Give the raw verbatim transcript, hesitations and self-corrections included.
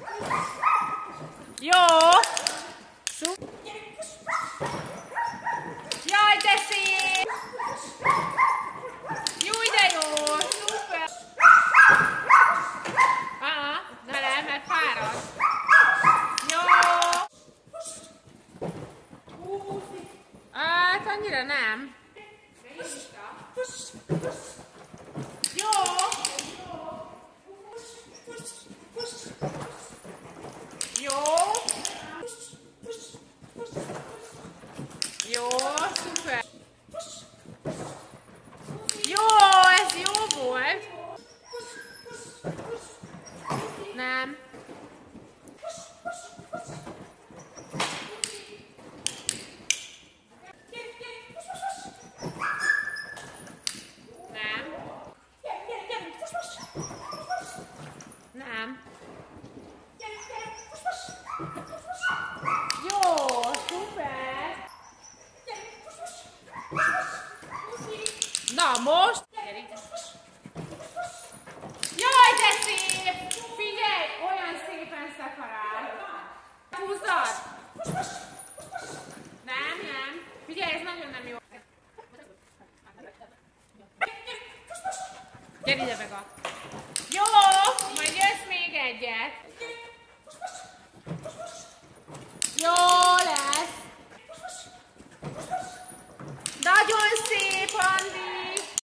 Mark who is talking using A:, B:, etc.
A: Jó! Jaj, de szép! Júj, de jó! Szuper! Aha, ne le, mert fárad. Jó! Hát, annyira nem. Jó! Jó! Jó, szuper! Jó, ez jó volt! Nem. Nem. Jó, szuper! Na most! Jaj, de szép! Figyelj, olyan szépen szeparál. Húzzad! Nem, nem. Figyelj, ez nagyon nem jó. Gyere ide, Vega! Jó, majd jössz még egyet.